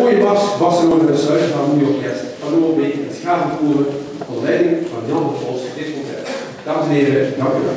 mooie Barcelona Zuid Harmonieorkest van OOB en Schavenkoren onder leiding van Jan de Vos dit concert. Dames en heren, dank u wel.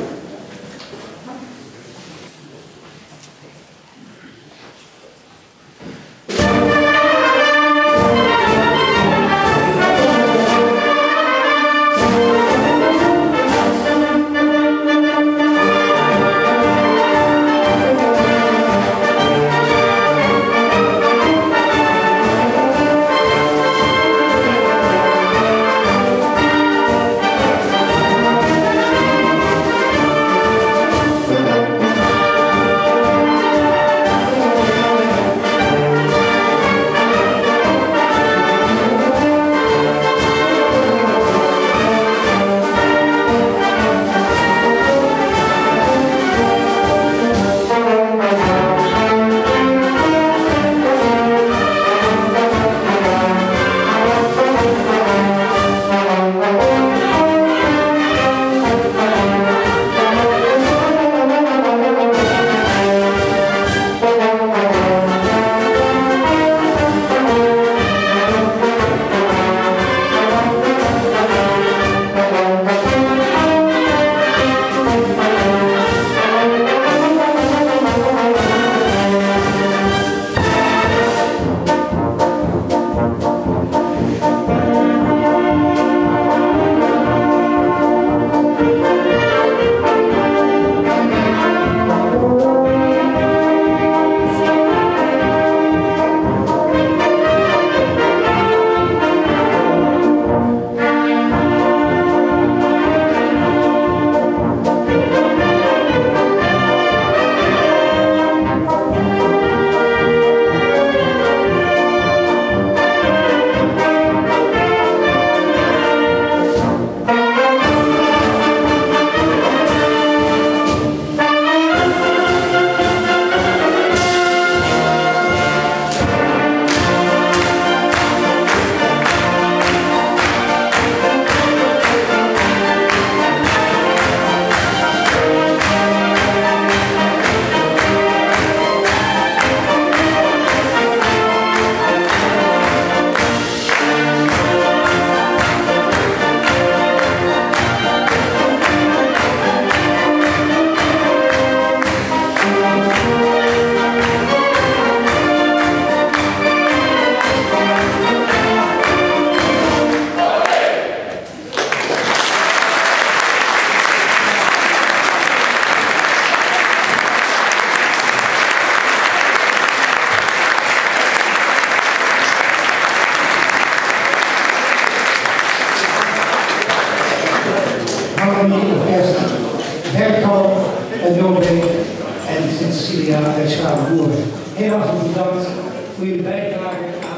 Harmonieorkest, Berghal en Noorbeek en Sint-Cecilia uit Schavenkoren. Heel hartelijk bedankt voor jullie bijdrage aan